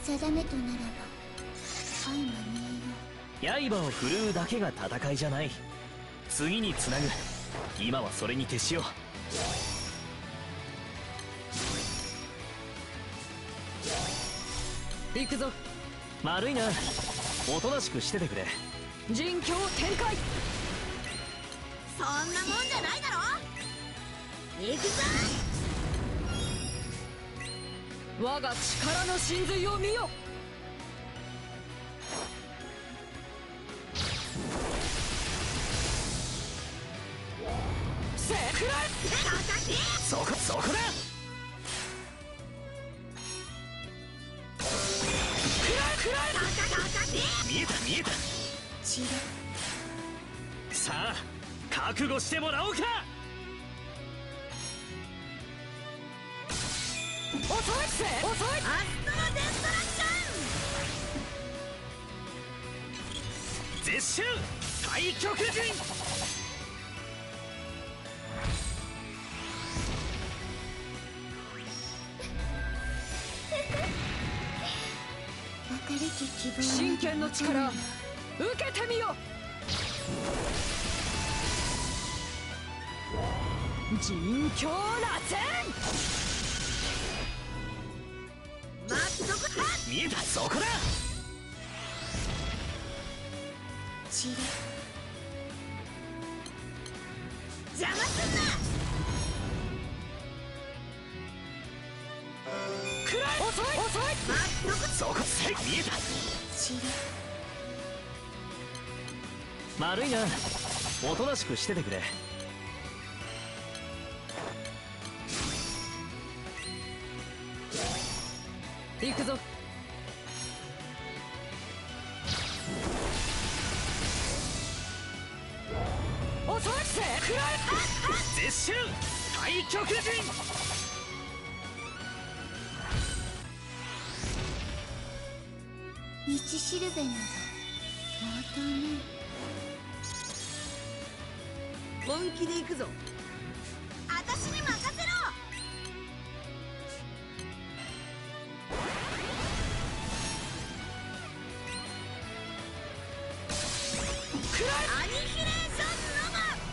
定めとならば相まみえよ。 刃を振るうだけが戦いじゃない。次につなぐ。今はそれに徹しよう。行くぞ。丸いな。おとなしくしててくれ。陣境展開。 そんなもんじゃないだろ。行くぞ。 我が力の真髄を見よ。せくらえ。 そこだ。見えた。 散れ。 さあ覚悟してもらおうか。 遅い。 アストロデストラクション。 絶襲太極陣。 明るき希望。 真剣の力受けてみよ。陣境螺旋。 見えた。そこだ。 散れ。 邪魔すんな。 くらえ。遅い。 そこせい。見えた。 散れ。 丸いな。おとなしくしててくれ。 行くぞ。遅い。せくらえ。 絶襲太極陣。 道しるべなどまたね。 本気で行くぞ。私に任せろ。アニヒレーションノ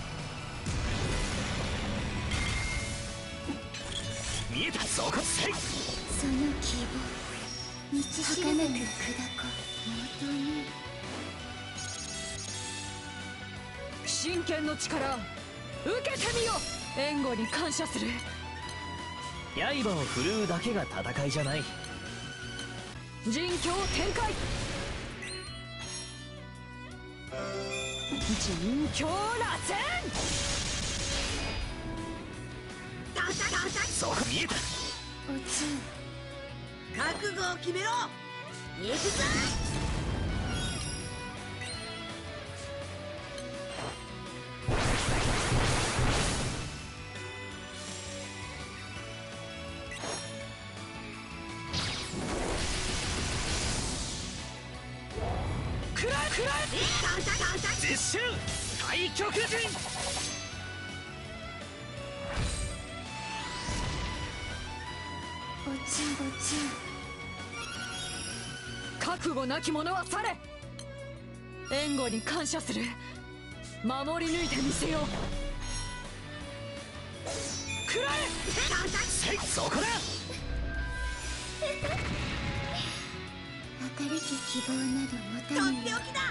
マ。 見えた。そこせい。 その希望道しるべの砕こまたね。 真剣の力受けてみよ。援護に感謝する。 刃を振るうだけが戦いじゃない。 陣境展開。陣境螺旋。 そこ見えた。 おちん。 覚悟を決めろ。行くぞ。 くらえ。絶襲太極陣。 おちん。 覚悟なき者は去れ。援護に感謝する。守り抜いてみせよう。くらえ。 せい。そこだ。 明るき希望など持とたぬよ。 っておきだ。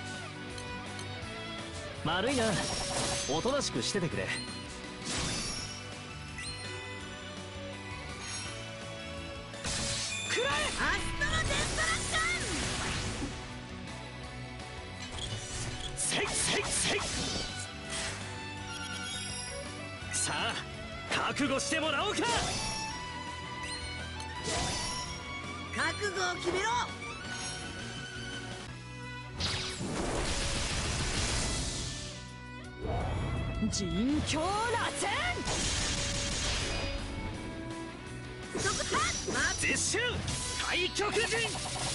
丸いな。おとなしくしててくれ。 くらえ。 アストロデストラクション。 せい。さあ覚悟してもらおうか。 覚悟を決めろ。 陣境螺旋。 絶襲太極陣。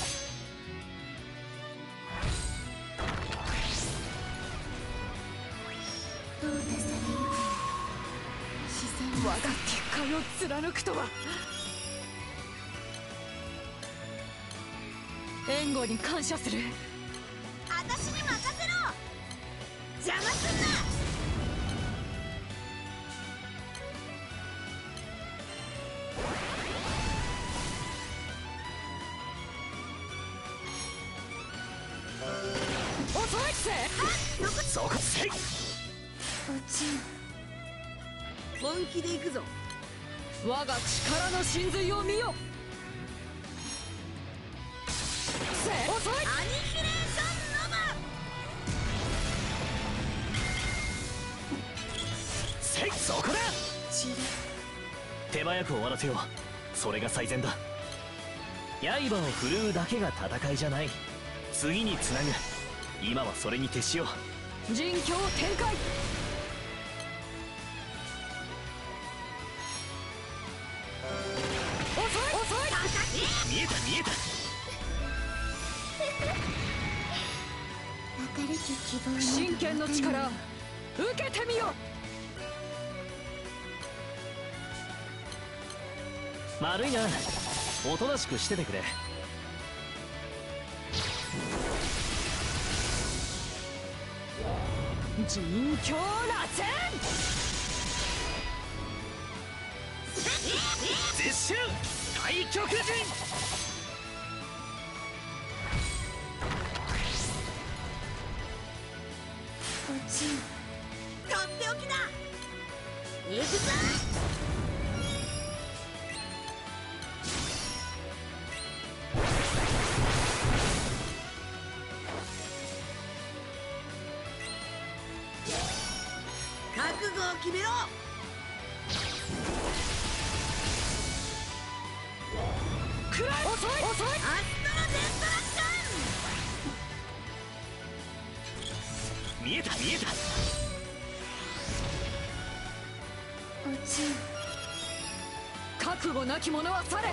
淘汰されるか自然我が結界を貫くとは。 援護に感謝する。 私に任せろ。邪魔すんな。 遅いっせ。 そこせい。 落ちぬ。 本気で行くぞ。 我が力の真髄を見よ。遅い。 アニヒレーションノバ。 せい、そこだ。 散る。 手早く終わらせよう。それが最善だ。刃を振るうだけが戦いじゃない。次につなぐ。今はそれに徹しよう。 陣境展開。 見えた見えた。 明るき希望の真剣の力受けてみよ。 丸いな。おとなしくしててくれ。 陣境螺旋。 絶襲太極陣。 落ちぬ。 とっておきだ。行くぞ。覚悟を決めろ。 くらい。遅い。 アストロデストラクション。 見えた見えた。 落ちぬ。 覚悟なき者は去れ。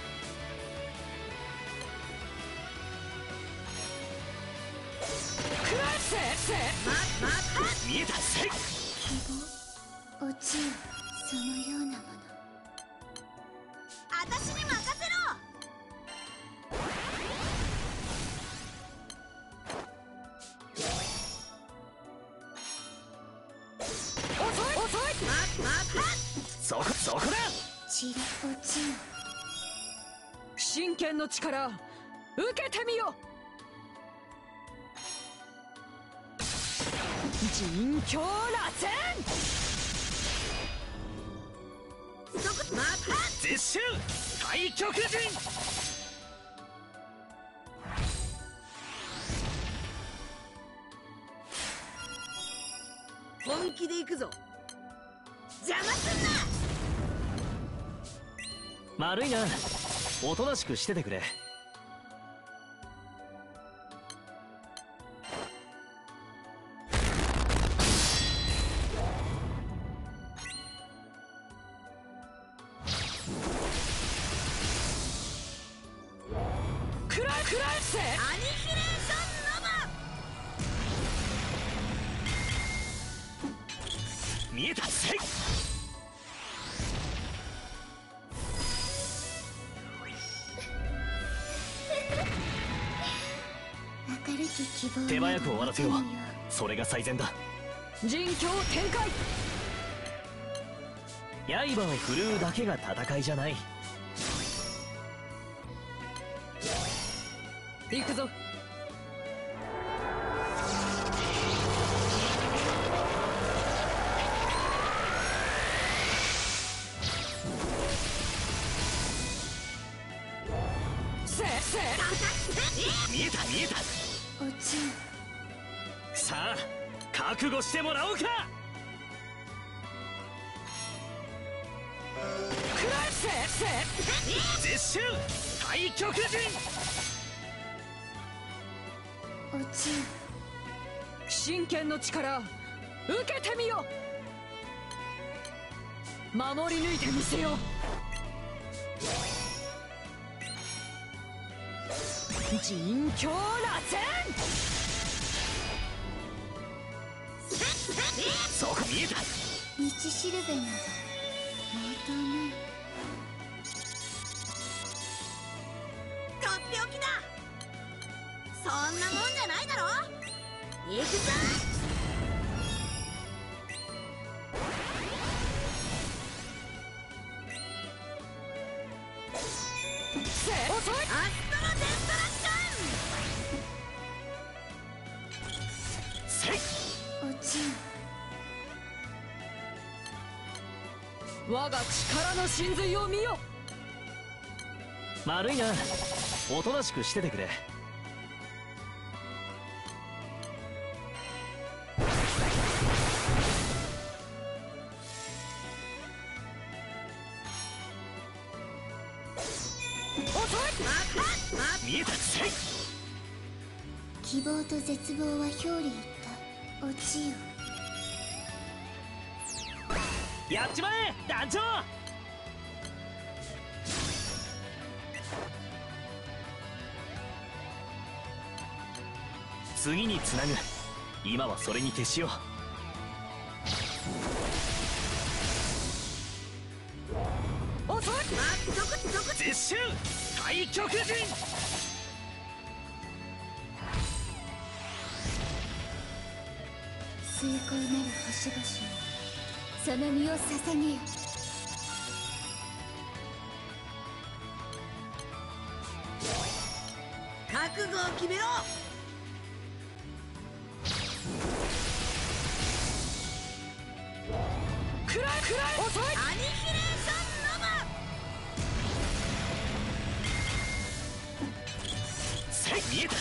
くらえ。 見えた。せい。 希望。落ちぬ。そのようなもの。 私に任せろ。 遅い。 そこだ。 散る。落ちぬ。 真剣の力受けてみよ。陣境螺旋。 絶襲太極陣。 本気で行くぞ。邪魔すんな。 丸いな。おとなしくしててくれ。 くらえせ。 アニヒレーションノバ。 見えた。せい。 明るき希望の手早く終わらせよう。 中身をそれが最善だ。 陣境展開。 刃を振るうだけが戦いじゃない。 行くぞ。 見えた見えた。 落ちぬ。 さあ覚悟してもらおうか。 くらえ。 絶襲太極陣。 落ちぬ。 真剣の力受けてみよ。守り抜いてみせよ。陣境螺旋。 そこ見えた。 道しるべなど毛頭ない。 とっておきだ。 んなもんじゃないだろ。行くぞ。 遅い。 アストロデストラクション。 落ちよ。 我が力の真髄を見よ。 悪いな、おとなしくしててくれ。見えた。 希望と絶望は表裏一体。落ちよ。 やっちまえ団長。次につなぐ。今はそれに徹しよう。 遅い。 絶襲太極陣。 崇高なる星々にその身を捧げよ。 覚悟を決めろ。 暗い。遅い。 アニヒレーションノバ。 見えた。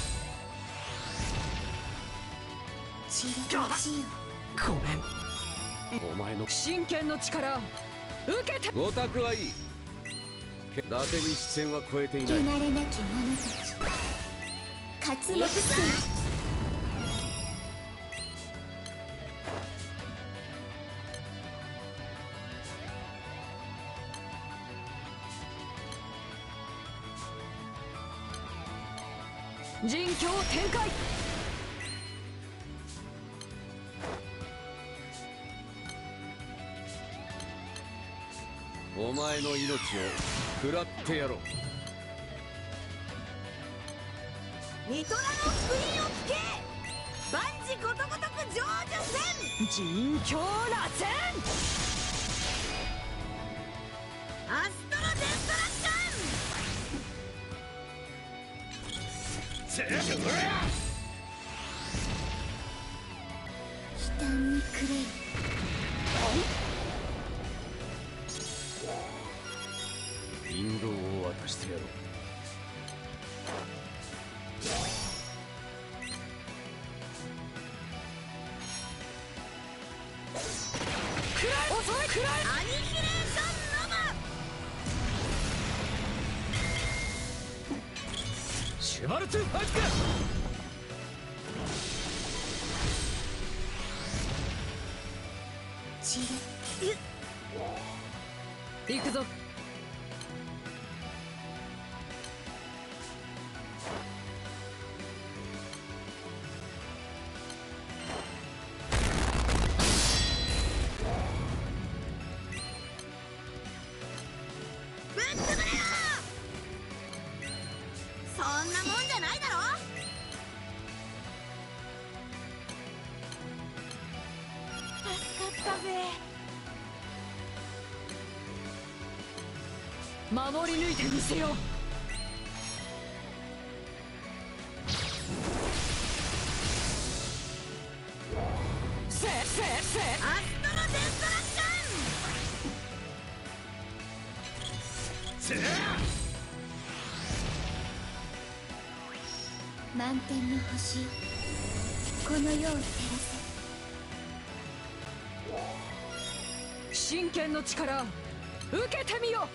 血が落ちよ。 ごめん。 お前の真剣の力受けて。 ご託はいい。伊達に視線は超えていない。 汚れなき者たち活目せよ。 陣境展開。 お前の命を食らってやろう。 ニトラの福音を聞け。万事ことごとく成就せん。 陣境螺旋。 アストロデストラクション。 悲嘆に暮れよ。 引導を渡してやろう。 遅い。 アニヒレーションノバ。 シュバルツファイト。 散れ。 行くぞ。 ぶっ潰れろ。そんなもんじゃないだろ。助かったぜ。 守り抜いてみせよう。 アストロデストラクション。 満天の星よ、この世を照らせ。 真剣の力受けてみよ。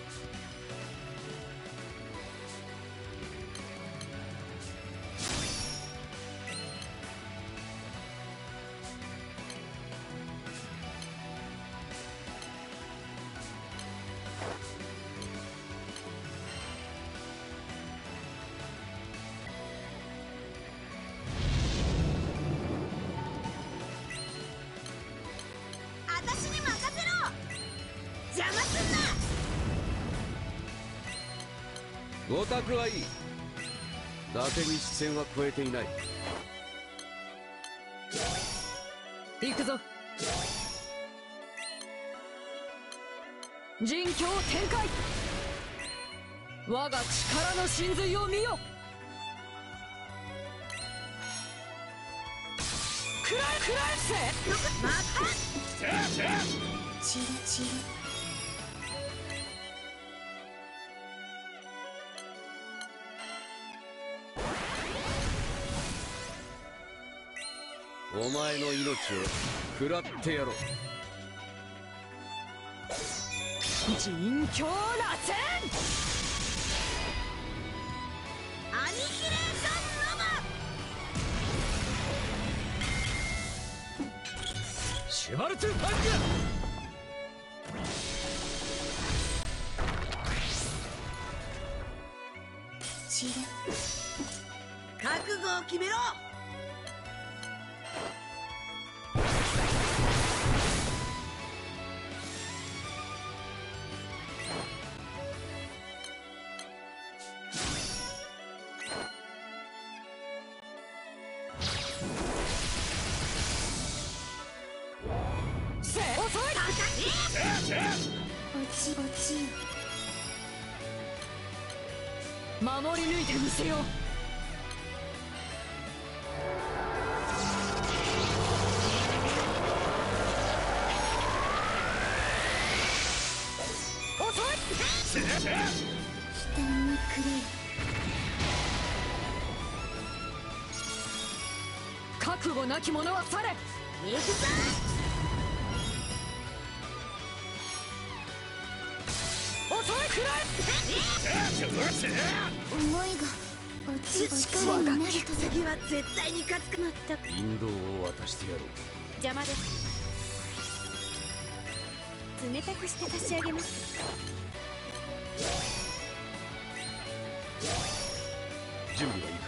私に任せろ。邪魔すんな。 ご託はいい。 伊達に視線は超えていない。 行くぞ。陣境展開。我が力の真髄を見よ。くらえせ。 またチルチル。 お前の命を食らってやろう。 陣境螺旋。 アニヒレーションノバ。 シュバルツ・ファング。 チル。 覚悟を決めろ。 落ちよ。 守り抜いてみせよう。 期待にくれよ。 覚悟なき者は去れ。 行くぞ。 思いが落ち力になると。 次は絶対に勝つか。まったく引導を渡してやろう。 邪魔です。冷たくして差し上げます。 準備はいいか。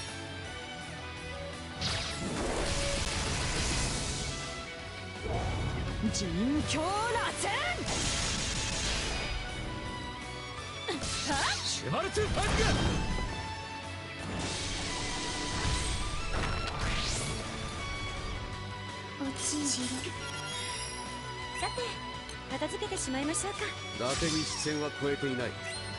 陣境螺旋。 シュバルツ・ファング。 落ちよ。 さて片付けてしまいましょうか。 伊達に視線は超えていない。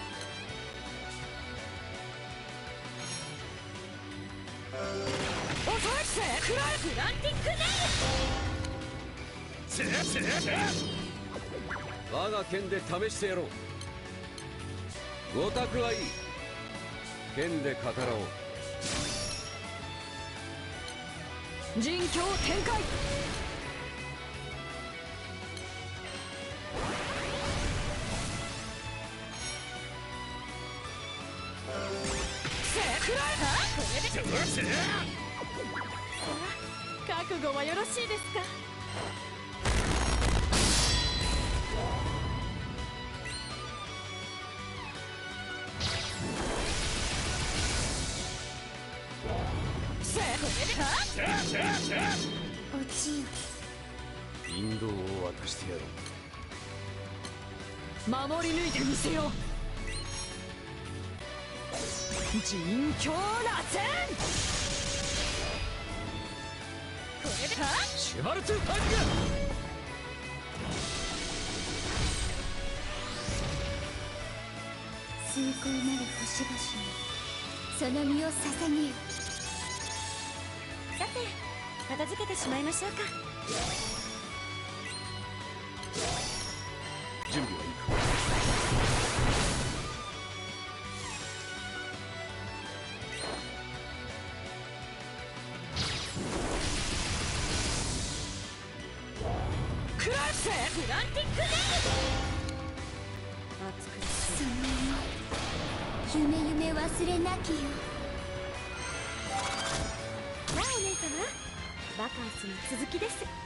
グランティックネイ我が剣で試してやろう。ごたくはいい。剣で語らおう。 陣境展開。 覚悟はよろしいですか。 落ちよ。 引導を渡してやろう。 守り抜いてみせよう。陣境螺旋。 シュバルツ・ファング。 崇高なる星々にその身を捧げよ。 さて片付けてしまいましょうか。 準備はいいか。 グランティックネイその思い、夢忘れなきよ。 さあお姉様、バカンスの続きです。